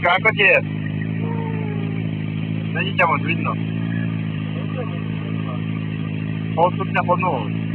Как отец? Найдите вот видно. Вот тут меня поднул.